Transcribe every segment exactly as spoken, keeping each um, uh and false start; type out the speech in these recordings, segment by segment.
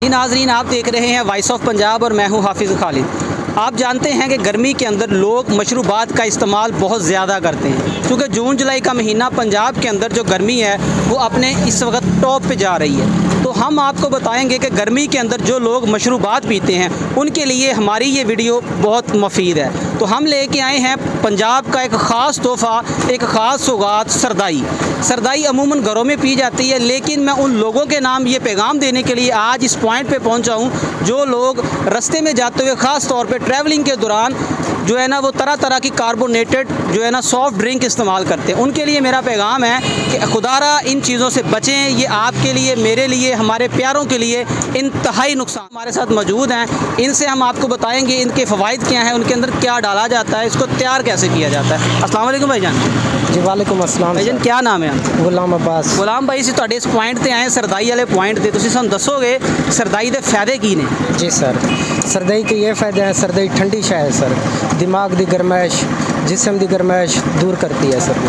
नाजरीन, आप देख रहे हैं वॉइस ऑफ पंजाब और मैं हूं हाफिज़ खालिद। आप जानते हैं कि गर्मी के अंदर लोग मशरूबात का इस्तेमाल बहुत ज़्यादा करते हैं, क्योंकि जून जुलाई का महीना पंजाब के अंदर जो गर्मी है वो अपने इस वक्त टॉप पे जा रही है। तो हम आपको बताएंगे कि गर्मी के अंदर जो लोग मशरूबात पीते हैं उनके लिए हमारी ये वीडियो बहुत मुफीद है। तो हम लेके आए हैं पंजाब का एक ख़ास तोहफ़ा, एक ख़ास सौगात, सरदाई। सरदाई अमूमन घरों में पी जाती है, लेकिन मैं उन लोगों के नाम ये पैगाम देने के लिए आज इस पॉइंट पे पहुंचा हूं जो लोग रास्ते में जाते हुए ख़ास तौर पे ट्रैवलिंग के दौरान जो है ना वो तरह तरह की कार्बोनेटेड जो है ना सॉफ्ट ड्रिंक इस्तेमाल करते हैं। उनके लिए मेरा पैगाम है कि खुदारा इन चीज़ों से बचें। ये आपके लिए, मेरे लिए, हमारे प्यारों के लिए इंतहाई नुकसान। हमारे साथ मौजूद हैं, इनसे हम आपको बताएंगे इनके फ़वाइद क्या हैं, उनके अंदर क्या डाला जाता है, इसको तैयार कैसे किया जाता है। अस्सलाम वालेकुम भाईजान। जी वालेकुम अस्सलाम भाईजान, क्या नाम है? गुलाम अब्बास। गुलाम भाई, से तुहाडे इस पॉइंट ते आए सरदाई वाले पॉइंट ते, तुसीं सानूं दसोगे सरदाई दे फायदे की ने? जी सर, सरदाई के ये फ़ायदे हैं। सरदाई ठंडी शाह है सर, दिमाग की गरमैश, जिस्म की गरमैश दूर करती है सर।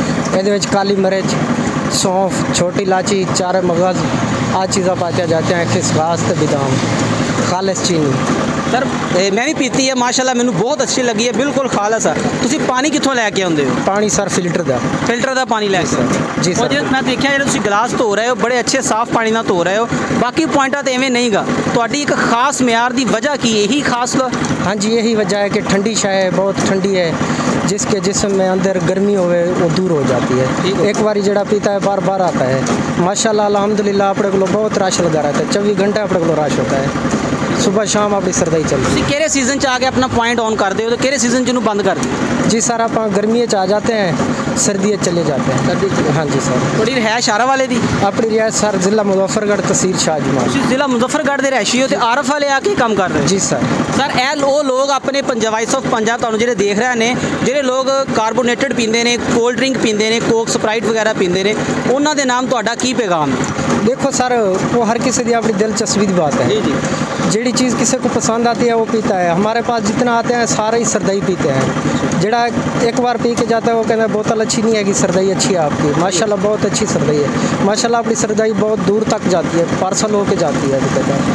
ये काली मिर्च, सौंफ, छोटी इलाची, चार मगज़ आ चीज़ा पाते जाते हैं, खिसकास ते बादाम, खालिस चीनी। सर मैं भी पीती है माशाल्लाह, मैंने बहुत अच्छी लगी है, बिल्कुल खालस है। तुसीं पानी कित्थों लैके आउंदे हो? पानी सर फिल्टर का फिल्टर का पानी लैके? जी सर। मैं देखा जो तुसीं गिलास धो रहे हो बड़े अच्छे साफ पानी नाल धो रहे हो, बाकी पॉइंटा तो इवें नहीं गा। तुहाडी एक खास म्यार की वजह की यही खास? हाँ जी, यही वजह है कि ठंडी शाह है, बहुत ठंडी है, जिसके जिस्म में अंदर गर्मी होवे वो दूर हो जाती है। एक बार जड़ा पीता है बार बार आता है। माशाल्लाह अल्हम्दुलिल्लाह अपने को बहुत रश लगा रहता है, चौबीस घंटे अपने को रश होता है, सुबह शाम अपनी सरदाई चलती है। किहड़े सीजन च आके अपना पॉइंट ऑन करते हो, तो किहड़े सीजन च बंद कर दो? जी सर, आप गर्मी आ जाते हैं, सर्दी चले जाते हैं। सर्दी? हाँ जी सर। थोड़ी रिहायश आरा वाले दी? अपनी रिहायश सर जिला मुजफ्फरगढ़, तहसील शाहजमान। जिला मुजफ्फरगढ़ के रहायशी हो, तो आरफ वाले आके काम कर रहे हो? जी सर। सर ए वो लोग अपने वॉइस ऑफ पंजाब तुहानूं जिहड़े देख रहे ने, जिहड़े लोग कार्बोनेटेड पींदे ने, कोल्ड ड्रिंक पींदे ने, कोक स्प्राइट वगैरह पींदे ने, उन्हां दे नाम तुहाडा की पैगाम है? देखो सर, वो हर किसी की अपनी दिलचस्पी की बात है। जी जी। जिहड़ी चीज़ किसी को पसंद आती है वो पीता है। हमारे पास जितना आते हैं सारे ही सरदाई पीते हैं। जड़ा एक बार पी के जाता है वो कहता है बोतल अच्छी नहीं है कि सरदाई अच्छी है आपकी। माशाल्लाह बहुत अच्छी सरदाई है, माशाल्लाह अपनी सरदाई बहुत दूर तक जाती है, पार्सल होके जाती है।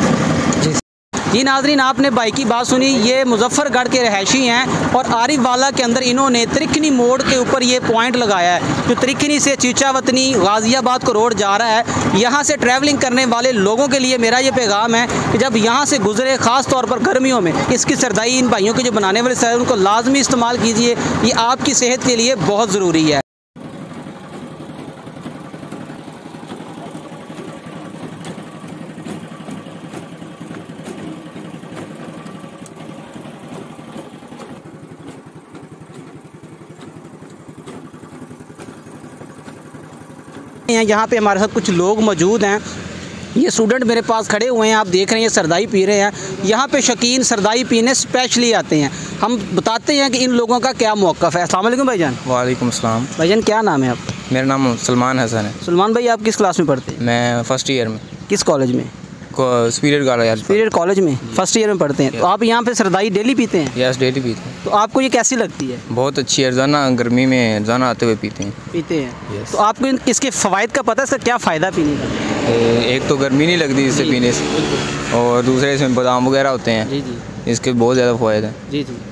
जी जी नाजरीन, आपने भाई की बात सुनी। ये मुजफ्फरगढ़ के रहायशी हैं और आरिफ वाला के अंदर इन्होंने त्रिखनी मोड़ के ऊपर ये पॉइंट लगाया है, जो त्रिखनी से चीचावतनी गाज़ियाबाद को रोड जा रहा है। यहाँ से ट्रैवलिंग करने वाले लोगों के लिए मेरा ये पैगाम है कि जब यहाँ से गुजरे, ख़ास तौर पर गर्मियों में, इसकी सरदाई इन भाइयों के जो बनाने वाले सर उनको लाजमी इस्तेमाल कीजिए। ये आपकी सेहत के लिए बहुत ज़रूरी है। यहाँ पे हमारे साथ कुछ लोग मौजूद हैं। ये स्टूडेंट मेरे पास खड़े हुए हैं, आप देख रहे हैं सरदाई पी रहे हैं। यहाँ पे शौकीन सरदाई पीने स्पेशली आते हैं। हम बताते हैं कि इन लोगों का क्या मौक़िफ़ है। अस्सलाम वालेकुम भाईजान। वालेकुम सलाम। भाईजान, क्या नाम है आपका? मेरा नाम सलमान हसन है। सलमान भाई, आप किस क्लास में पढ़ते हैं? मैं फ़र्स्ट ईयर में। किस कॉलेज में? Spirit college. स्पिरिट कॉलेज में फर्स्ट ईयर में पढ़ते हैं। तो आप यहाँ पे सरदाई डेली पीते हैं? यस, डेली पीते हैं। तो आपको ये कैसी लगती है? बहुत अच्छी है, रोज़ाना गर्मी में रोज़ाना आते हुए पीते हैं। पीते हैं। तो आपको इसके फ़वाइद का पता है, इसका क्या फ़ायदा पीने का? एक तो गर्मी नहीं लगती इससे पीने से, और दूसरे इसमें बादाम वगैरह होते हैं। जी जी। इसके बहुत ज़्यादा फ़ायदे हैं। जी जी।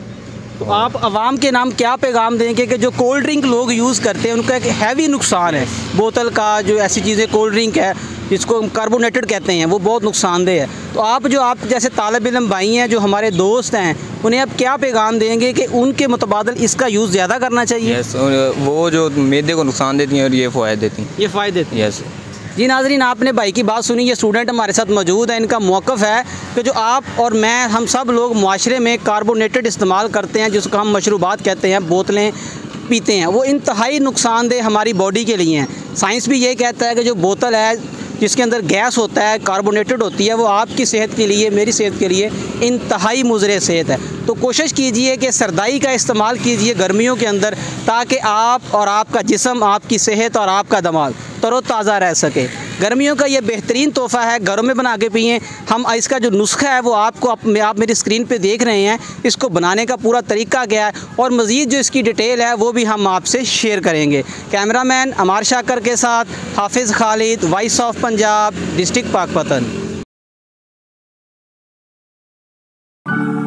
तो आप आवाम के नाम क्या पैगाम देंगे कि जो कोल्ड ड्रिंक लोग यूज़ करते हैं उनका एक हैवी नुकसान है? बोतल का जो ऐसी चीज़ें कोल्ड ड्रिंक है जिसको कार्बोनेटेड कहते हैं, वो बहुत नुकसानदेह है। तो आप जो आप जैसे तालिब इल्म भाई हैं, जो हमारे दोस्त हैं, उन्हें आप क्या पैगाम देंगे कि उनके मुतबादल इसका यूज़ ज़्यादा करना चाहिए? यस, वो जो मैदे को नुकसान देती हैं और ये फ़ायदे देती हैं। ये फ़ायदे देती हैं। यस जी नाजरीन, आपने भाई की बात सुनी। ये स्टूडेंट हमारे साथ मौजूद है। इनका मौक़िफ़ है कि जो आप और मैं, हम सब लोग माशरे में कार्बोनेटेड इस्तेमाल करते हैं, जिसको हम मशरूबात कहते हैं, बोतलें पीते हैं, वो इंतहाई नुकसानदेह हमारी बॉडी के लिए हैं। साइंस भी ये कहता है कि जो बोतल है जिसके अंदर गैस होता है, कार्बोनेटेड होती है, वो आपकी सेहत के लिए, मेरी सेहत के लिए इंतहाई मुज़र सेहत है। तो कोशिश कीजिए कि सरदाई का इस्तेमाल कीजिए गर्मियों के अंदर, ताकि आप और आपका जिस्म, आपकी सेहत और आपका दिमाग तरोताज़ा रह सके। गर्मियों का ये बेहतरीन तोहफ़ा है, घरों में बना के पिएँ। हम इसका जो नुस्खा है वो आपको आप, आप मेरी स्क्रीन पे देख रहे हैं। इसको बनाने का पूरा तरीका क्या है और मज़ीद जो इसकी डिटेल है वो भी हम आपसे शेयर करेंगे। कैमरामैन अमार शाकर के साथ Hafiz Khalid, voice of Punjab, district Pakpattan. हैं।